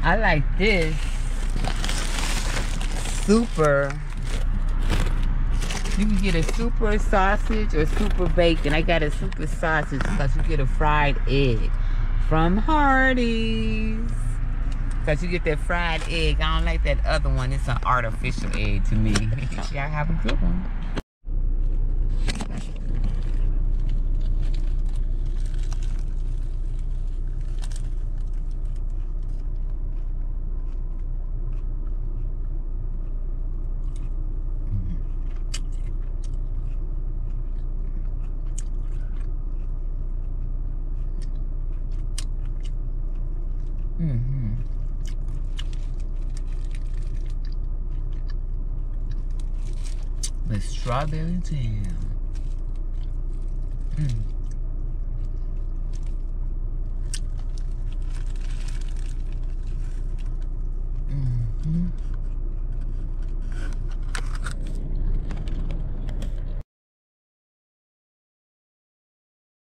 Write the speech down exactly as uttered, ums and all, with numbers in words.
I like this super. You can get a super sausage or super bacon. I got a super sausage because you get a fried egg from Hardee's. Because you get that fried egg. I don't like that other one. It's an artificial egg to me. Y'all have a good one. Mm-hmm. With strawberry jam. Mm.